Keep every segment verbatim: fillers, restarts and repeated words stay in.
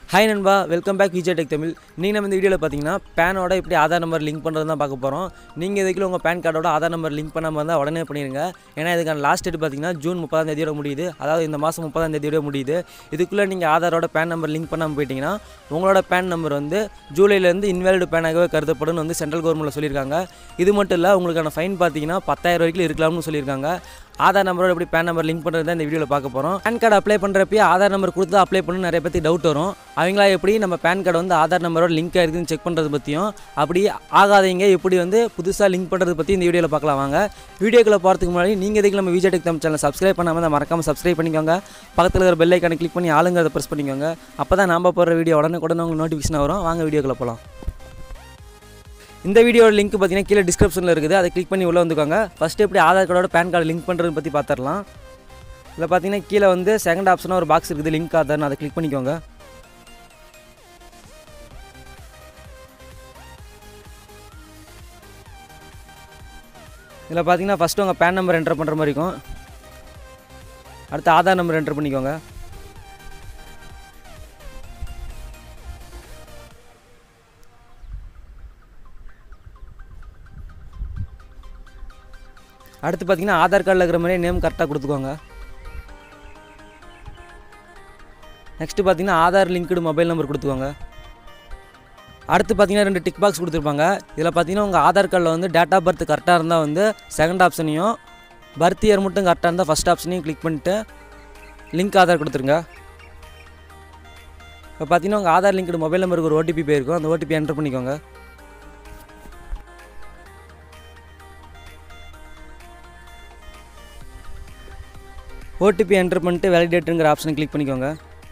Hi நண்பா, welcome back Vijay tech Tamil. நீங்கள் நம்ம இந்த வீடியோவில் பார்த்தீங்கன்னா பேனோட எப்படி ஆதார் நம்பர் லிங்க் பண்ணுறது தான் பார்க்க போகிறோம். நீங்கள் இதுக்குள்ள உங்கள் பேன் கார்டோட ஆதார் நம்பர் லிங்க் பண்ணாமல் இருந்தால் உடனே பண்ணிடுங்க. ஏன்னா இதுக்கான லாஸ்ட் டேட் பார்த்தீங்கன்னா ஜூன் முப்பதாம் தேதியோட முடியுது. அதாவது இந்த மாதம் முப்பதாம் தேதியோட முடியுது. இதுக்குள்ளே நீங்கள் ஆதாரோட பேன் நம்பர் லிங்க் பண்ணாமல் போயிட்டீங்கன்னா உங்களோட பேன் நம்பர் வந்து ஜூலைலேருந்து இன்வேலிட் பேனாகவே கருதப்படும் வந்து சென்ட்ரல் கவர்மெண்ட்டில் சொல்லியிருக்காங்க. இது மட்டும் இல்லை, உங்களுக்கான ஃபைன் பார்த்தீங்கன்னா பத்தாயிரம் வரைக்கும் இருக்கலாம்னு சொல்லியிருக்காங்க. ஆதார் நம்பரோட எப்படி பேன் நம்பர் லிங்க் பண்ணுறது தான் இந்த வீடியோவில் பார்க்க போகிறோம். பேன் கார்டு அப்ளை பண்ணுறப்பே ஆதார் நம்பர் கொடுத்து அப்ளை பண்ணணும் நிறைய பேருக்கு டவுட் வரும். அவங்களா எப்படி நம்ம பேன் கார்டு வந்து ஆதார் நம்பரோட லிங்க் ஆகிருக்குன்னு செக் பண்ணுறது பற்றியும், அப்படி ஆகாதவங்க எப்படி வந்து புதுசாக லிங்க் பண்ணுறது பற்றி இந்த வீடியோவில் பார்க்கலாம். வாங்க வீடியோக்குள்ளே போகிறதுக்கு முன்னாடி நீங்கள் இதுக்கு நம்ம Vijay tech Tamil channel subscribe பண்ணாமல் தான் மறக்காமல் சப்ஸ்கிரைப் பண்ணிக்கோங்க. பக்கத்தில் இருக்கிற பெல் ஐக்கானை கிளிக் பண்ணி ஆளுங்கிறத ப்ரெஸ் பண்ணிக்கோங்க. அப்போ தான் நாம் போடுற வீடியோ உடனே உடனே உங்களுக்கு நோட்டிஃபிகேஷன் வரும். வாங்க வீடியோக்குள்ளே போகலாம். இந்த வீடியோட லிங்க் பார்த்தீங்கன்னா கீழே டிஸ்கிரிப்ஷனில் இருக்குது. அதை கிளிக் பண்ணி உள்ளே வந்துக்கோங்க. ஃபஸ்ட்டு எப்படி ஆதார் கார்டோட பேன் கார்டு லிங்க் பண்ணுறதுன்னு பற்றி பார்த்துடலாம். இதில் பார்த்தீங்கன்னா கீழே வந்து செகண்ட் ஆப்ஷனாக ஒரு பாக்ஸ் இருக்குது, லிங்க் ஆதார்னு. அதை கிளிக் பண்ணிக்கோங்க. இதில் பார்த்தீங்கன்னா ஃபஸ்ட்டு உங்கள் பேன் நம்பர் என்டர் பண்ணுற மாதிரி இருக்கும். அடுத்து ஆதார் நம்பர் என்டர் பண்ணிக்கோங்க. அடுத்து பார்த்தீங்கன்னா ஆதார் கார்டில் இருக்கிற மாதிரி நேம் கரெக்டாக கொடுத்துக்கோங்க. நெக்ஸ்ட்டு பார்த்தீங்கன்னா ஆதார் லிங்க்டு மொபைல் நம்பர் கொடுத்துக்கோங்க. அடுத்து பார்த்தீங்கன்னா ரெண்டு டிக் பாக்ஸ் கொடுத்துருப்பாங்க. இதில் பார்த்தீங்கன்னா உங்கள் ஆதார் கார்டில் வந்து டேட் ஆஃப் பர்த் கரெக்டாக இருந்தால் வந்து செகண்ட் ஆப்ஷனையும், பர்த் இயர் மட்டும் கரெக்டாக இருந்தால் ஃபஸ்ட் ஆப்ஷனையும் கிளிக் பண்ணிவிட்டு லிங்க் ஆதார் கொடுத்துருங்க. இப்போ பார்த்தீங்கன்னா உங்கள் ஆதார் லிங்க்டு மொபைல் நம்பருக்கு ஒரு ஓடிபி போயிருக்கும். அந்த ஓடிபி என்டர் பண்ணிக்கோங்க. ஓடிபி என்டர் பண்ணிட்டு வேலிடேட்டுங்கிற ஆப்ஷனை கிளிக் பண்ணிக்கோங்க.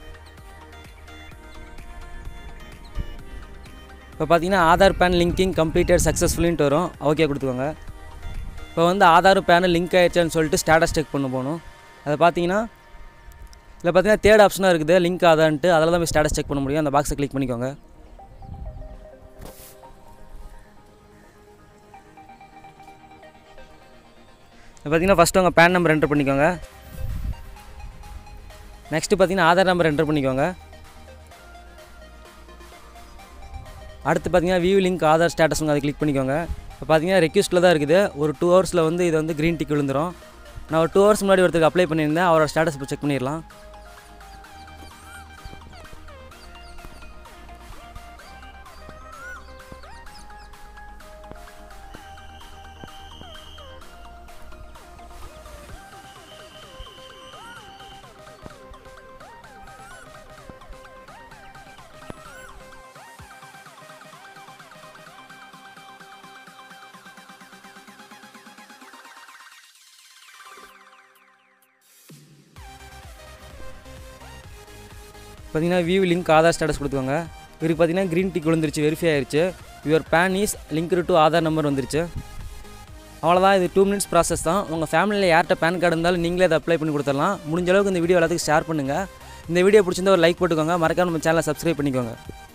இப்போ பார்த்தீங்கன்னா ஆதார் பேன் லிங்கிங் கம்ப்ளீட்டட் சக்ஸஸ்ஃபுல்லின்ட்டு வரும். ஓகே கொடுத்துக்கோங்க. இப்போ வந்து ஆதார் பேனு லிங்க் ஆகிடுச்சான்னு சொல்லிட்டு ஸ்டேட்டஸ் செக் பண்ண போகணும். அதை பார்த்தீங்கன்னா இதில் பார்த்தீங்கன்னா தேர்ட் ஆப்ஷனாக இருக்குது, லிங்க் ஆதான்ட்டு. அதில் தான் போய் ஸ்டேட்டஸ் செக் பண்ண முடியும். அந்த பாக்ஸை கிளிக் பண்ணிக்கோங்க. இப்போ பார்த்தீங்கன்னா ஃபஸ்ட்டு உங்கள் பேன் நம்பர் என்டர் பண்ணிக்கோங்க. நெக்ஸ்ட்டு பார்த்தீங்கன்னா ஆதார் நம்பர் என்டர் பண்ணிக்கோங்க. அடுத்து பார்த்தீங்கன்னா வியூ லிங்க் ஆதார் ஸ்டேட்டஸ்ங்க, அதை கிளிக் பண்ணிக்கோங்க. இப்போ பார்த்தீங்கன்னா ரெக்வஸ்ட்டில் தான் இருக்குது. ஒரு டூ ஹவர்ஸில் வந்து இது வந்து க்ரீன் டிக் விழுந்துடும். நான் ஒரு டூ ஹவர்ஸ் முன்னாடி ஒருத்தருக்கு அப்ளை பண்ணியிருந்தேன். அவரோட ஸ்டேட்டஸ் இப்போ செக் பண்ணிடலாம். பார்த்தீங்கன்னா வியூ லிங்க் ஆதார் ஸ்டேட்டஸ் கொடுத்துக்கோங்க. இவருக்கு பார்த்தீங்கன்னா க்ரீன் டிக் விழுந்துருச்சு, வெரிஃபை ஆயிடுச்சு. Your PAN is linked to Aadhaar number வந்துருச்சு. அவ்வளோதான். இது டூ மினிட்ஸ் ப்ராசஸ் தான். உங்கள் ஃபேமிலியில் யார்கிட்ட பேன் கார்டு இருந்தாலும் நீங்களே அதை அப்ளை பண்ணி கொடுத்துடலாம். முடிஞ்ச அளவுக்கு இந்த வீடியோ எல்லாத்துக்கும் ஷேர் பண்ணுங்கள். இந்த வீடியோ பிடிச்சிருந்தா ஒரு லைக் போட்டுக்கோங்க. மறக்காம நம்ம சேனலை சப்ஸ்கிரைப் பண்ணிக்கோங்க.